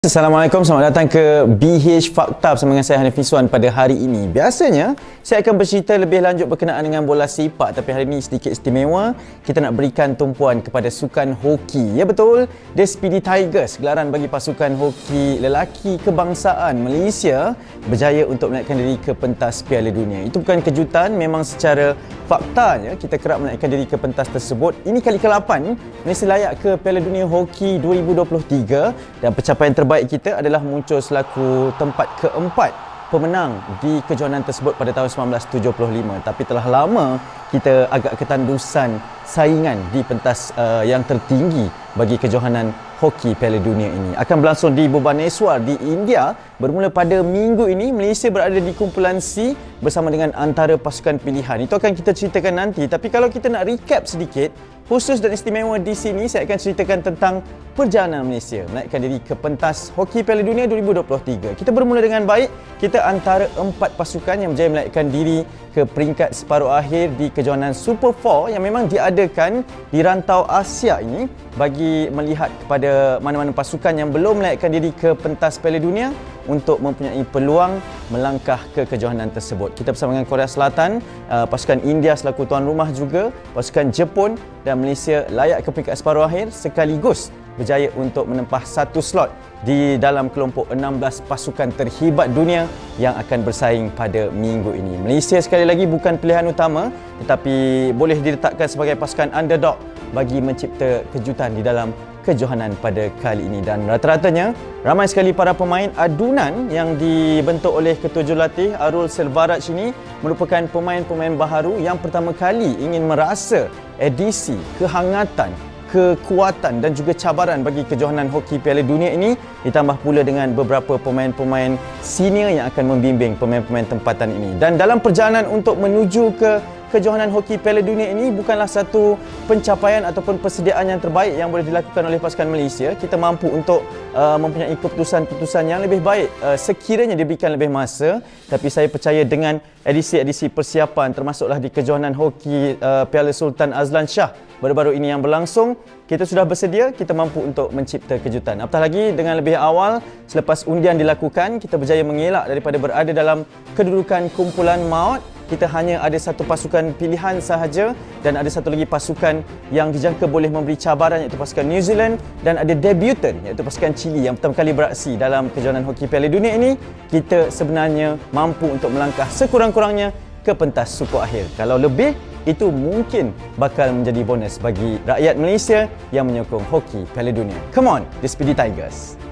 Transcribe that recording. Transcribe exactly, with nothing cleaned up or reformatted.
Assalamualaikum, selamat datang ke B H Fakta bersama dengan saya Hanif Miswan pada hari ini. Biasanya saya akan bercerita lebih lanjut berkenaan dengan bola sepak, tapi hari ini sedikit istimewa. Kita nak berikan tumpuan kepada sukan hoki. Ya betul, The Speedy Tigers, gelaran bagi pasukan hoki lelaki kebangsaan Malaysia, berjaya untuk menaikkan diri ke pentas Piala Dunia. Itu bukan kejutan, memang secara faktanya kita kerap menaikkan diri ke pentas tersebut. Ini kali ke lapan Malaysia layak ke Piala Dunia Hoki dua ribu dua puluh tiga dan pencapaian terbaik baik kita adalah muncul selaku tempat keempat pemenang di kejohanan tersebut pada tahun sembilan belas tujuh puluh lima. Tapi telah lama kita agak ketandusan saingan di pentas uh, yang tertinggi bagi kejohanan hoki Piala Dunia ini. Akan berlangsung di Bhubaneswar di India. Bermula pada minggu ini, Malaysia berada di kumpulan C bersama dengan antara pasukan pilihan. Itu akan kita ceritakan nanti. Tapi kalau kita nak recap sedikit, khusus dan istimewa di sini, saya akan ceritakan tentang perjalanan Malaysia menaikkan diri ke pentas Hoki Piala Dunia dua ribu dua puluh tiga. Kita bermula dengan baik. Kita antara empat pasukan yang berjaya menaikkan diri ke peringkat separuh akhir di kejohanan Super Four yang memang diadakan di rantau Asia ini bagi melihat kepada mana-mana pasukan yang belum menaikkan diri ke pentas Piala Dunia untuk mempunyai peluang melangkah ke kejohanan tersebut. Kita bersama dengan Korea Selatan, pasukan India selaku tuan rumah juga, pasukan Jepun dan Malaysia layak ke peringkat separuh akhir sekaligus berjaya untuk menempah satu slot di dalam kelompok enam belas pasukan terhebat dunia yang akan bersaing pada minggu ini. Malaysia sekali lagi bukan pilihan utama, tetapi boleh diletakkan sebagai pasukan underdog bagi mencipta kejutan di dalam kejohanan pada kali ini. Dan rata-ratanya ramai sekali para pemain adunan yang dibentuk oleh Ketua Jurulatih Arul Selvaraj ini merupakan pemain-pemain baharu yang pertama kali ingin merasa edisi, kehangatan, kekuatan dan juga cabaran bagi kejohanan hoki Piala Dunia ini, ditambah pula dengan beberapa pemain-pemain senior yang akan membimbing pemain-pemain tempatan ini. Dan dalam perjalanan untuk menuju ke kejohanan hoki Piala Dunia ini bukanlah satu pencapaian ataupun persediaan yang terbaik yang boleh dilakukan oleh pasukan Malaysia. Kita mampu untuk uh, mempunyai keputusan-keputusan yang lebih baik uh, sekiranya diberikan lebih masa. Tapi saya percaya dengan edisi-edisi persiapan termasuklah di kejohanan hoki uh, Piala Sultan Azlan Shah baru-baru ini yang berlangsung, kita sudah bersedia, kita mampu untuk mencipta kejutan. Apatah lagi dengan lebih awal selepas undian dilakukan, kita berjaya mengelak daripada berada dalam kedudukan kumpulan maut. Kita hanya ada satu pasukan pilihan sahaja dan ada satu lagi pasukan yang dijangka boleh memberi cabaran, iaitu pasukan New Zealand, dan ada debutan iaitu pasukan Chile yang pertama kali beraksi dalam kejohanan hoki Piala Dunia ini. Kita sebenarnya mampu untuk melangkah sekurang-kurangnya ke pentas suku akhir. Kalau lebih, itu mungkin bakal menjadi bonus bagi rakyat Malaysia yang menyokong hoki Piala Dunia. Come on, The Speedy Tigers!